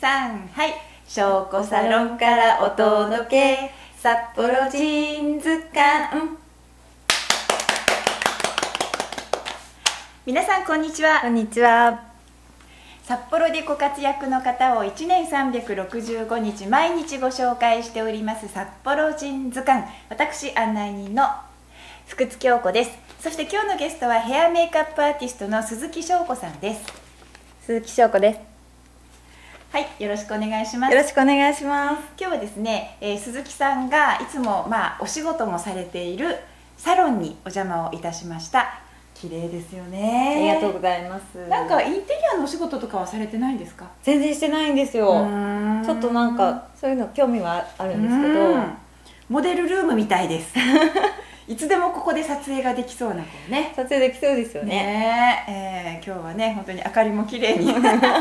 3、はい。翔子サロンからお届け、札幌ジーンズ館。皆さんこんにちは。 こんにちは。 札幌でご活躍の方を1年365日毎日ご紹介しております札幌ジーンズ館。私案内人の福津京子です。そして今日のゲストはヘアメイクアップアーティストの鈴木翔子さんです。 鈴木翔子です。 はい、よろしくお願いします。 よろしくお願いします。 今日はですね、鈴木さんがいつもお仕事もされているサロンにお邪魔をいたしました。綺麗ですよね。 ありがとうございます。 なんかインテリアのお仕事とかはされてないんですか？ 全然してないんですよ。ちょっとなんかそういうの興味はあるんですけど、 モデルルームみたいですいつでもここで撮影ができそうな子ね。 撮影できそうですよね。 今日はね本当に明かりも綺麗に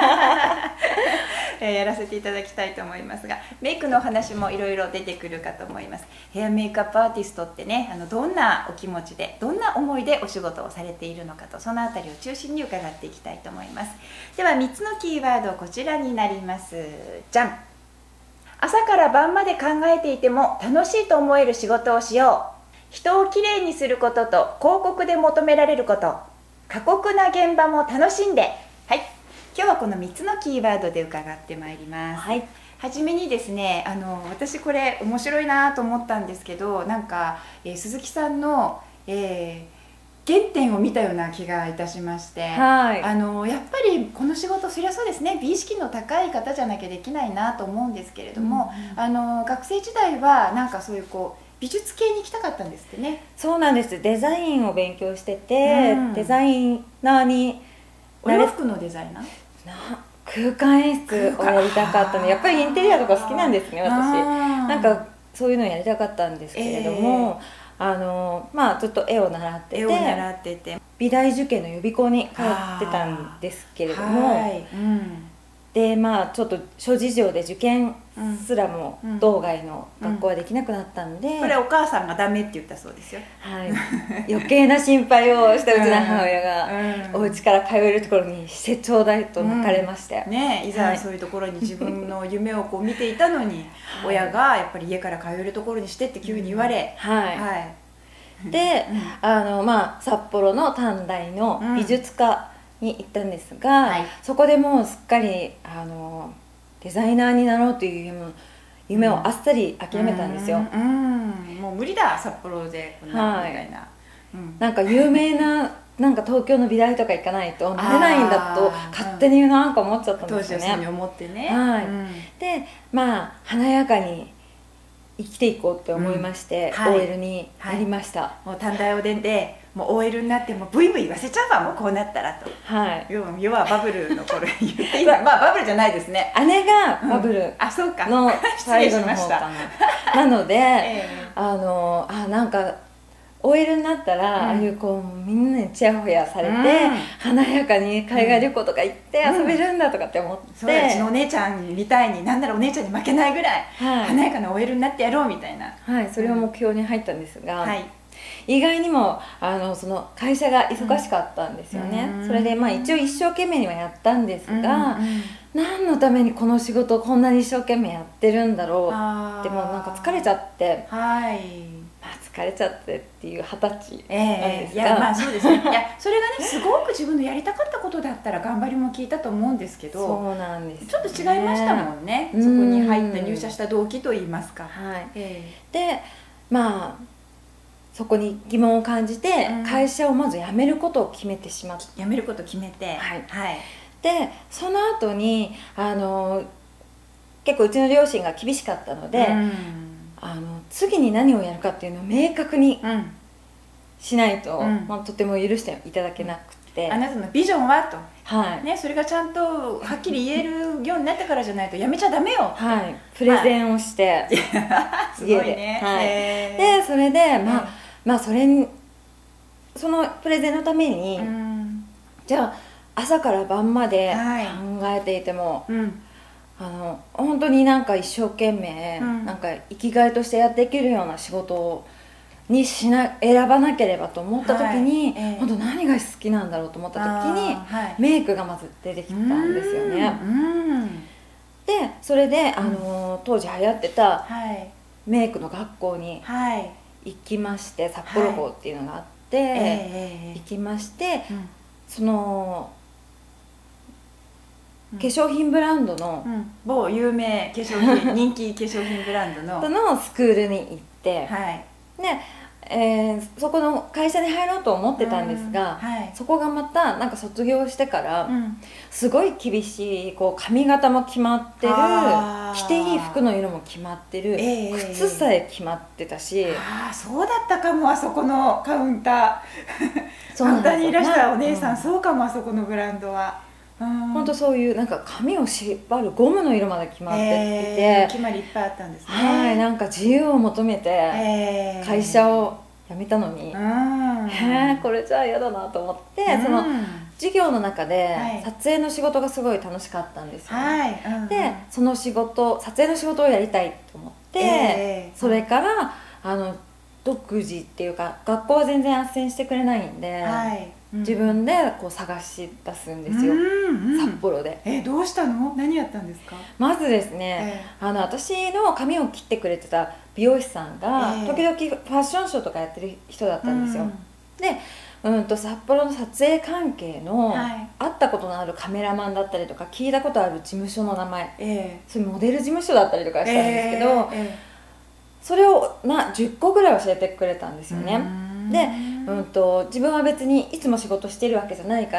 やらせていただきたいと思いますが、メイクのお話もいろいろ出てくるかと思います。ヘアメイクアップアーティストってね、どんなお気持ちでどんな思いでお仕事をされているのかと、そのあたりを中心に伺っていきたいと思います。では3つのキーワードこちらになります。じゃん。朝から晩まで考えていても楽しいと思える仕事をしよう。人をきれいにすることと広告で求められること、過酷な現場も楽しんで。はい、今日はこの3つのキーワードで伺ってまいります。はい、はじめにですね、私これ面白いなと思ったんですけど、なんか、鈴木さんの、原点を見たような気がいたしまして、 はい、 やっぱりこの仕事、そりゃそうですね、美意識の高い方じゃなきゃできないなと思うんですけれども、学生時代はなんかそういう美術系に行きたかったんですってね。 そうなんです。デザインを勉強してて、デザイナーにお洋服のデザイナー、 空間演出をやりたかったので、やっぱりインテリアとか好きなんですね、私。なんかそういうのをやりたかったんですけれども、ずっと絵を習ってて、美大受験の予備校に通ってたんですけれども、でちょっと諸事情で受験すらも道外の学校はできなくなったんで、 これお母さんがダメって言ったそうですよ。 はい、余計な心配をしたうちの母親がお家から通えるところにしてちょうだいと抜かれまして、 いざそういうところに自分の夢を見ていたのに親がやっぱり家から通えるところにしてって急に言われ、 で札幌の短大の美術科に行ったんですが、そこでもうすっかりデザイナーになろうという夢をあっさり諦めたんですよ。 もう無理だ札幌でこんなみたいな、 なんか有名ななんか東京の美大とか行かないとなれないんだと勝手になんか思っちゃったんですよね。 当時はそうに思ってね。 で華やかに生きていこうって思いまして、OL になりました。 もう短大おでんでもう OL になってもブイブイ言わせちゃうわ、もうこうなったらと。要はバブルの頃言っていいバブルじゃないですね。 姉がバブルの最後の方かな。なのでなんか OL になったらああいうみんなにチヤホヤされて華やかに海外旅行とか行って遊べるんだとかって思って、 うちのお姉ちゃんみたいに、なんならお姉ちゃんに負けないぐらい華やかな OL になってやろうみたいな、 それを目標に入ったんですが、意外にもその会社が忙しかったんですよね。それで一応一生懸命にはやったんですが、何のためにこの仕事をこんなに一生懸命やってるんだろうって、もうなんか疲れちゃって、疲れちゃってっていう20歳なんですが、 そうですね。いやそれがね、すごく自分のやりたかったことだったら頑張りも効いたと思うんですけど、 そうなんです、 ちょっと違いましたもんね。そこに入った入社した動機といいますか。 でそこに疑問を感じて、会社をまず辞めることを決めてしまって、 辞めることを決めて、 でその後に結構うちの両親が厳しかったので、次に何をやるかっていうのを明確にしないと、とても許していただけなくて、 あなたのビジョンはと、それがちゃんとはっきり言えるようになってからじゃないとやめちゃダメよ、 プレゼンをしてすごいね。 でそれでそのプレゼンのために、じゃあ朝から晩まで考えていても、本当になんか一生懸命、なんか生きがいとしてやっていけるような仕事に選ばなければと思った時に、本当何が好きなんだろうと思った時に、メイクがまず出てきたんですよね。でそれで、当時流行ってたはいメイクの学校にはい行きまして、札幌校っていうのがあって、行きまして、その化粧品ブランドの、 某有名化粧品人気化粧品ブランドのスクールに行って、で、そこの会社に入ろうと思ってたんですが、そこがまたなんか卒業してから、すごい厳しいこう髪型も決まってる、着ていい服の色も決まってる、靴さえ決まってたし、 そうだったかも。あそこのカウンターカウンターにいらしたお姉さん、そうかも。あそこのブランドは本当そういうなんか髪を縛るゴムの色まで決まってて、 決まりいっぱいあったんですね。 はい、なんか自由を求めて会社を辞めたのに、これじゃあ嫌だなと思って、その授業の中で撮影の仕事がすごい楽しかったんですよね。でその撮影の仕事をやりたいと思って、それから独自っていうか、学校は全然斡旋してくれないんで、自分でこう探し出すんですよ、札幌で。 どうしたの？何やったんですか？ まずですね、私の髪を切ってくれてた美容師さんが、時々ファッションショーとかやってる人だったんですよ。で、札幌の撮影関係の、会ったことのあるカメラマンだったりとか、聞いたことある事務所の名前、それモデル事務所だったりとかしたんですけど、それを10個ぐらい教えてくれたんですよね。で、自分は別にいつも仕事してるわけじゃないから、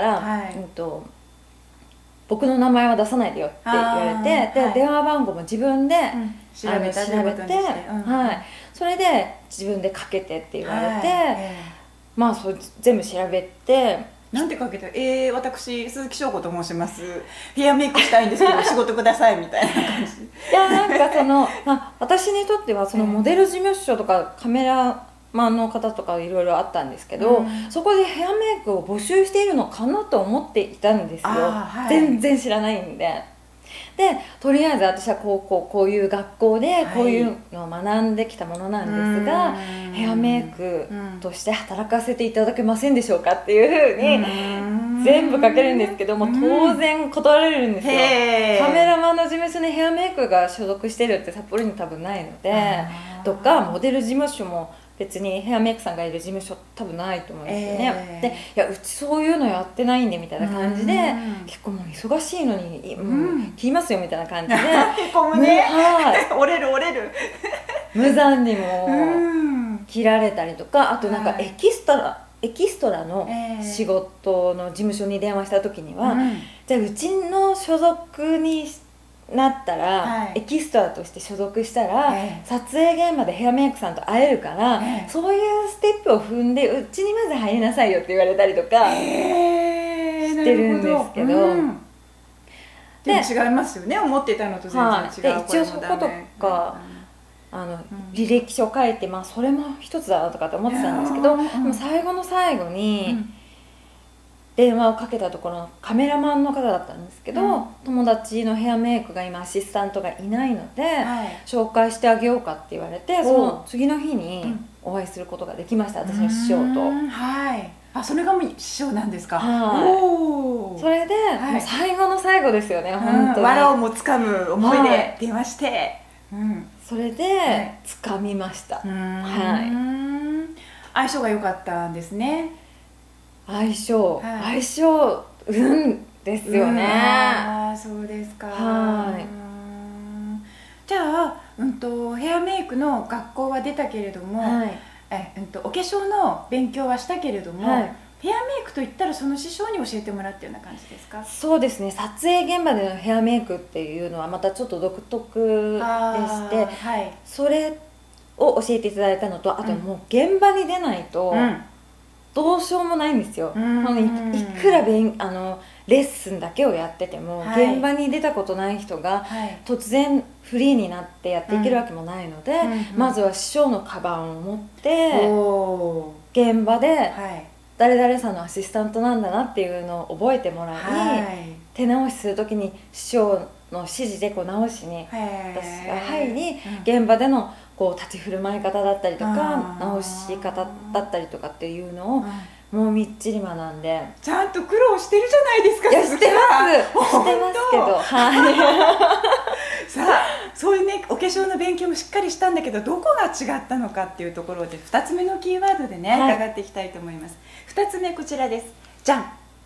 僕の名前は出さないでよって言われて、で電話番号も自分で調べて、それで自分でかけてって言われて、そう全部調べて。 なんてかけて、私鈴木翔子と申します、ヘアメイクしたいんですけど仕事くださいみたいな感じ。 いや、なんかその私にとってはそのモデル事務所とかカメラマンの方とかいろいろあったんですけど、そこでヘアメイクを募集しているのかなと思っていたんですよ、全然知らないんで。でとりあえず私はこういう学校でこういうのを学んできたものなんですが、ヘアメイクとして働かせていただけませんでしょうかっていうふうに全部書けるんですけども、当然断られるんですよ。カメラマンの事務所にヘアメイクが所属してるって札幌に多分ないので、とかモデル事務所も別にヘアメイクさんがいる事務所多分ないと思うんですよね。で、いやうちそういうのやってないんでみたいな感じで、結構もう忙しいのに切りますよみたいな感じで、 へこむね、折れる折れる無残にも切られたりとか、あとなんかエキストラの仕事の事務所に電話した時には、じゃあうちの所属になったら、エキストラとして所属したら、撮影現場でヘアメイクさんと会えるから、そういうステップを踏んでうちにまず入りなさいよって言われたりとかしてるんですけど、 でも違いますよね、思ってたのと全然違う。 一応そことか履歴書書いて、それも一つだなとかって思ってたんですけど、でも最後の最後に電話をかけたところのカメラマンの方だったんですけど、友達のヘアメイクが今アシスタントがいないので、紹介してあげようかって言われて、その次の日にお会いすることができました、私の師匠と。 それがもう師匠なんですか。 それでもう最後の最後ですよね、本当に。 藁をもつかむ思いで電話して、 それで掴みました。 相性が良かったんですね。 相性運ですよね。 そうですか。じゃあヘアメイクの学校は出たけれども、お化粧の勉強はしたけれども、ヘアメイクといったらその師匠に教えてもらったような感じですか？ そうですね、撮影現場でのヘアメイクっていうのはまたちょっと独特でして、それを教えていただいたのと、あともう現場に出ないとどうしようもないんですよ。いくらレッスンだけをやってても、現場に出たことない人が突然フリーになってやっていけるわけもないので、まずは師匠のカバンを持って現場で誰々さんのアシスタントなんだなっていうのを覚えてもらい、手直しする時に師匠の指示で直しに私が入り、現場での立ち振る舞い方だったりとか直し方だったりとかっていうのをもうみっちり学んで。 ちゃんと苦労してるじゃないですか。 いや、してますけど、 さ象の勉強もしっかりしたんだけど、どこが違ったのかっていうところで2つ目のキーワードでね、伺っていきたいと思います。2つ目こちらです。じゃん。